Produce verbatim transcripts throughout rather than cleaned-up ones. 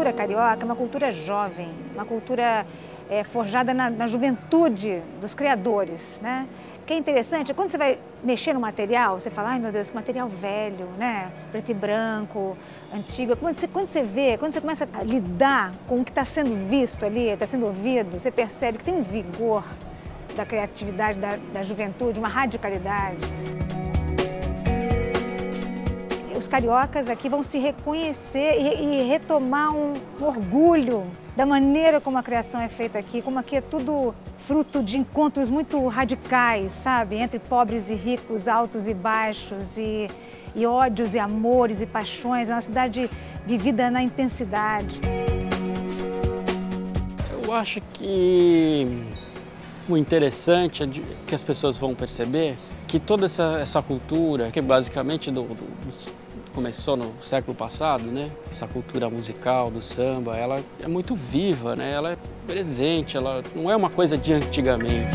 cultura carioca é uma cultura jovem, uma cultura é, forjada na, na juventude dos criadores, né? O que é interessante, quando você vai mexer no material, você fala, ai meu Deus, que material velho, né? Preto e branco, antigo. Quando você, quando você vê, quando você começa a lidar com o que está sendo visto ali, está sendo ouvido, você percebe que tem um vigor da criatividade, da, da juventude, uma radicalidade. Os cariocas aqui vão se reconhecer e, e retomar um orgulho da maneira como a criação é feita aqui, como aqui é tudo fruto de encontros muito radicais, sabe? Entre pobres e ricos, altos e baixos, e, e ódios e amores e paixões. É uma cidade vivida na intensidade. Eu acho que o interessante é que as pessoas vão perceber que toda essa, essa cultura, que basicamente do, do, começou no século passado, né? Essa cultura musical do samba, ela é muito viva, né? Ela é presente, ela não é uma coisa de antigamente.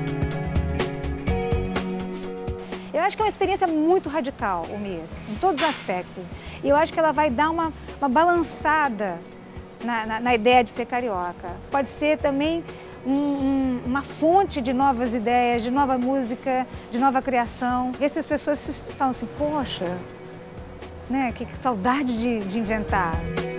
Eu acho que é uma experiência muito radical, o M I S, em todos os aspectos. E eu acho que ela vai dar uma, uma balançada na, na, na ideia de ser carioca. Pode ser também um, um, uma fonte de novas ideias, de nova música, de nova criação. Ver se as pessoas falam assim, poxa, né, que saudade de, de inventar.